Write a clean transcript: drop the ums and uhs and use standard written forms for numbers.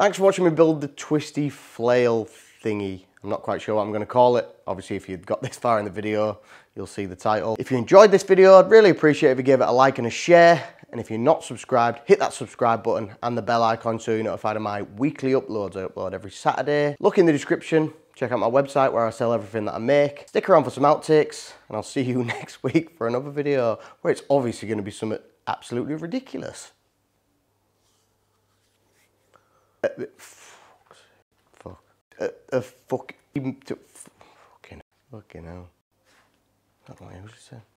Thanks for watching me build the twisty flail thingy. I'm not quite sure what I'm going to call it. Obviously, if you've got this far in the video, you'll see the title. If you enjoyed this video, I'd really appreciate if you gave it a like and a share. And if you're not subscribed, hit that subscribe button and the bell icon so you're notified of my weekly uploads. I upload every Saturday. Look in the description. Check out my website where I sell everything that I make. Stick around for some outtakes, and I'll see you next week for another video where it's obviously going to be something absolutely ridiculous. Fucking hell. I don't know what I was just saying.